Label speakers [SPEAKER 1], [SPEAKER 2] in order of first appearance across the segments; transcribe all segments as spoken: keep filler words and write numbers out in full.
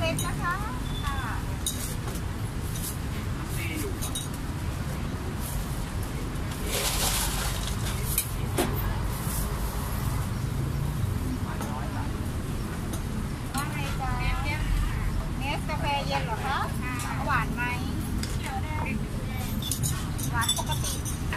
[SPEAKER 1] ล็กนะคะค่ะว่าไงจ๊ะเนสกาแฟเย็นเหรอคะหวานไหมหวานปกติ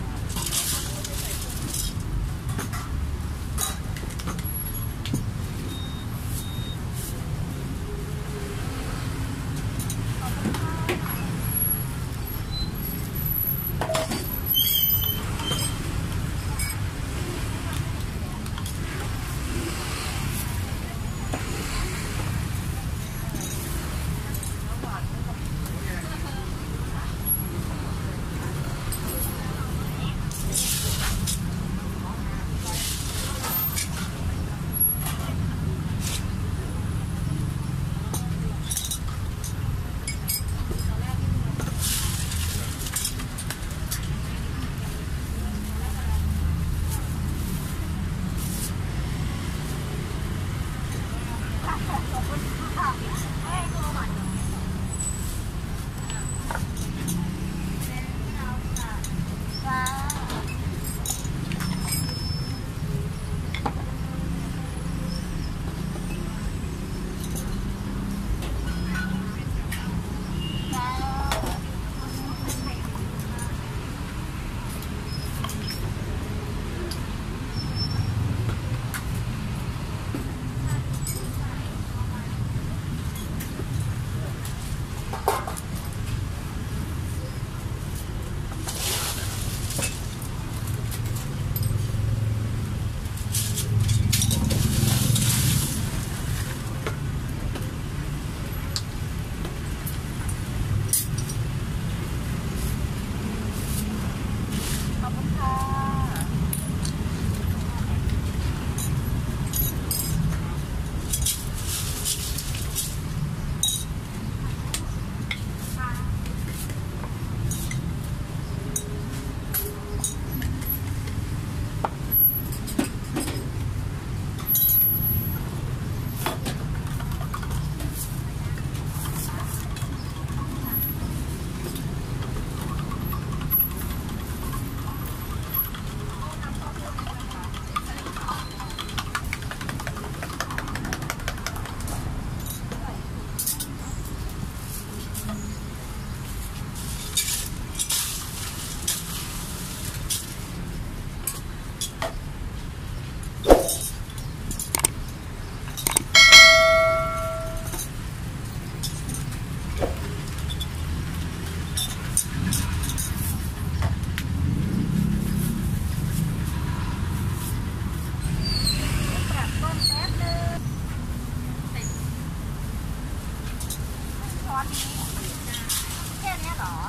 [SPEAKER 1] แค่นี้เหรอ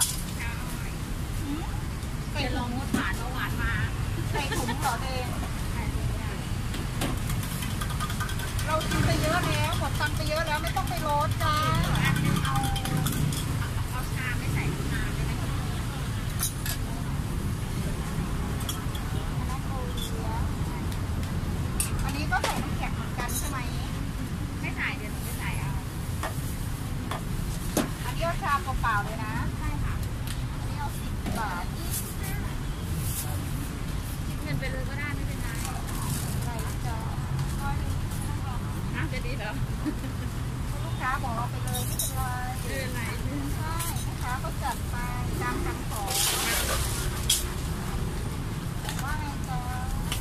[SPEAKER 1] ใส่ถุงหวานหวานมาใส่ถุงเหรอเองเรากินไปเยอะแล้วหมดตังไปเยอะแล้วไม่ต้องไปลดจ้าเอาเอาชาไม่ใส่ชาไม่ได้อันนี้ก็ใส่น้ำแข็งเหมือนกันใช่ไหมไม่ใส่เดี๋ยวไม่ใส่เอาอันนี้เอาชาเปล่าๆเลยนะใช่ค่ะอันนี้เอาสิบบาทคิดเงินไปเลยก็ได้ไม่เป็นไรอะไรจ้าน่าจะดีเหรอลูกค้าบอกเราไปเลยไม่เป็นไรไม่เป็นไรใช่ลูกค้าก็จัดไปตามคำขอว่าไงจ๊ะ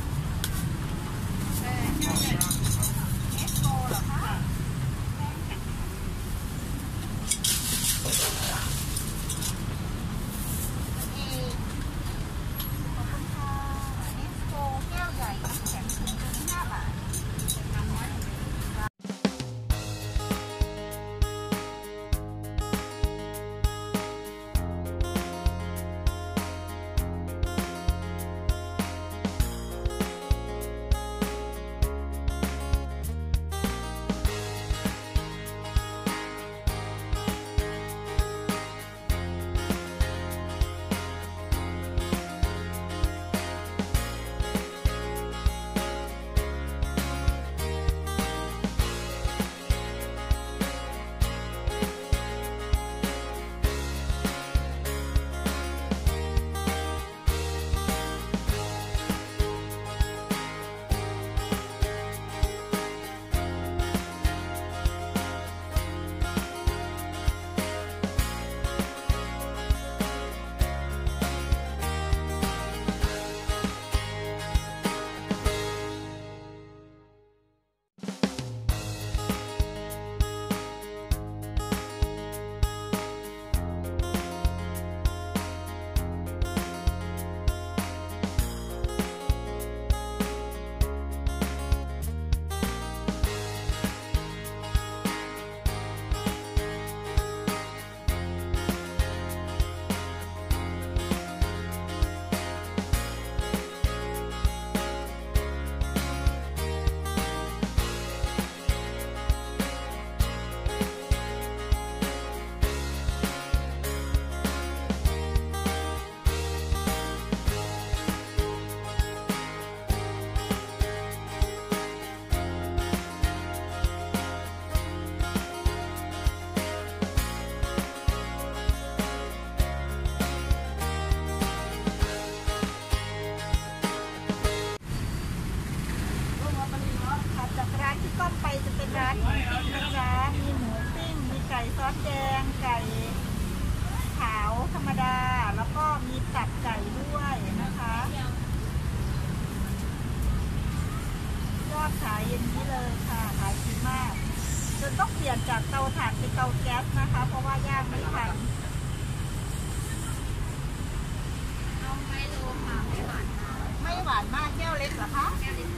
[SPEAKER 1] เออเอสโกเหรอคะมไปจะเป็นร้านหมูปิ้งนะจ๊ะมีหมูปิ้งมีไก่ซอสแดงไก่ขาวธรรมดาแล้วก็มีตับไก่ด้วยนะคะยอดขายอย่างนี้เลยค่ะขายดีมากจนต้องเปลี่ยนจากเตาถ่านเป็นเตาแก๊สนะคะเพราะว่าย่างไม่ทันเอาไมโลค่ะไม่หวานมากไม่หวานมากแก้วเล็กเหรอคะแก้วเล็ก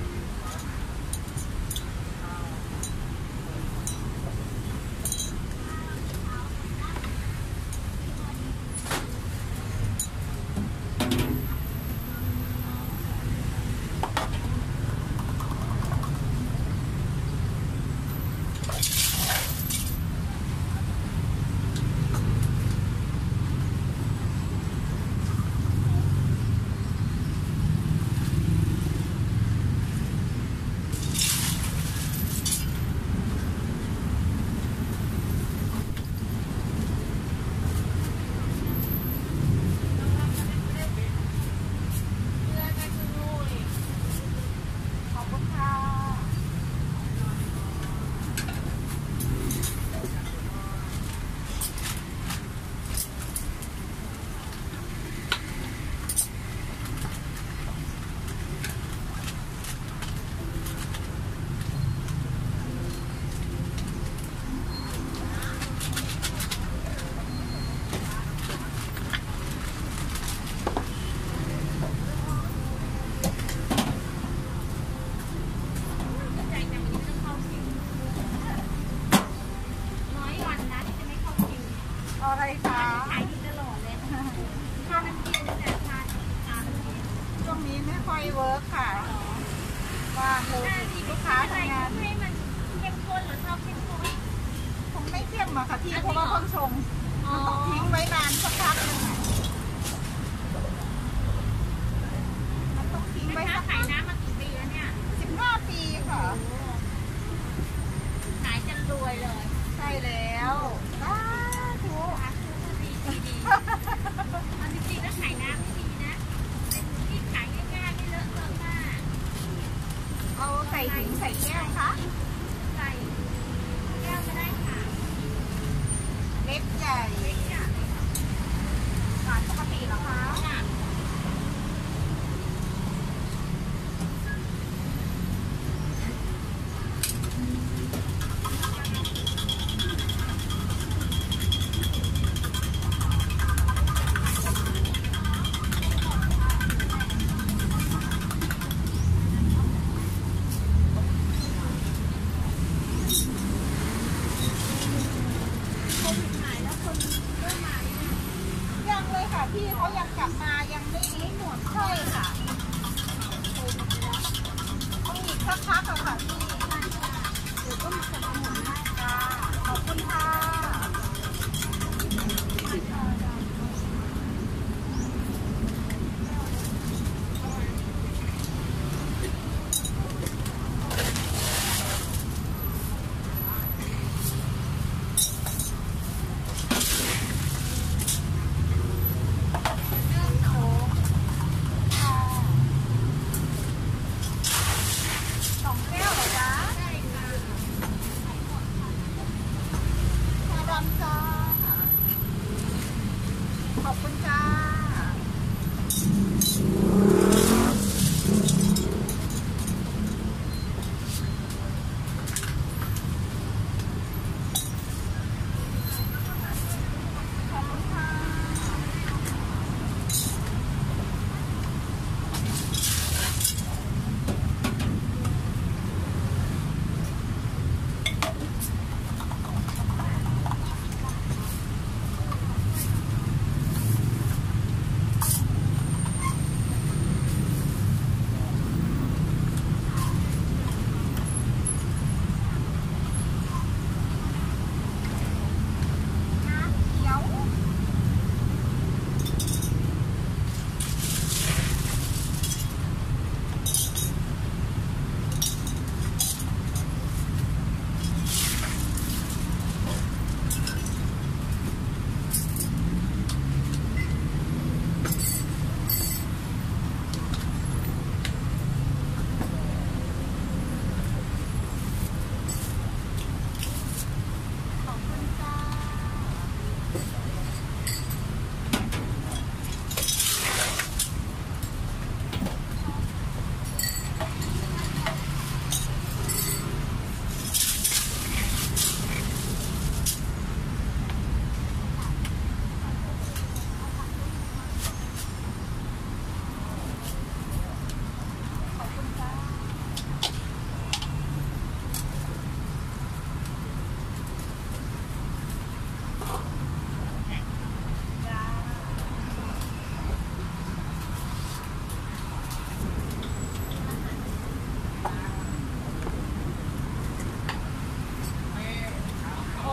[SPEAKER 1] อะไรคะขายดีตลอดเลยข้าวน้ำจิ้มแต่ทานทานช่วงนี้ไม่ค่อยเวิร์กค่ะว่าคือลูกค้าทำงานให้มันเข้มข้นหรือชอบเข้มข้นคงไม่เข้มอะค่ะพี่เพราะว่าเพิ่งชงมันต้องทิ้งไว้นานสักพักนึงมันต้องทิ้งไว้สักพักขายน้ำมากี่ปีแล้วเนี่ยสิบห้าปีค่ะขายจนรวยเลยใช่แล้วจริงๆแล้วขายน้ำไม่ดีนะเป็นที่ขายง่ายๆไม่เลอะเทอะมากเอาใส่ถุงใส่แก้วคะใส่แก้วก็ได้ค่ะเล็กใหญ่เล็กใหญ่หวานปกติเหรอคะพี่เขายังกลับมายังไม่หมดใช่ค่ะต้องอีกสักพักค่ะพี่เดี๋ยวก็มีสมุนให้ค่ะขอบคุณค่ะสองแก้วเหรอจ๊ะ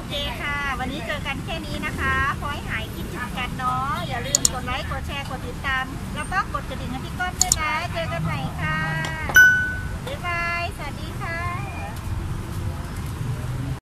[SPEAKER 1] เคค่ะ วันนี้เจอกันแค่นี้นะคะขอให้หายคิดถึงกันเนาะอย่าลืมกดไลค์กดแชร์กดติดตามแล้วก็กดกระดิ่งให้พี่ก้อนด้วยนะเจอกันใหม่ค่ะบ๊ายบายสวัสดีค่ะ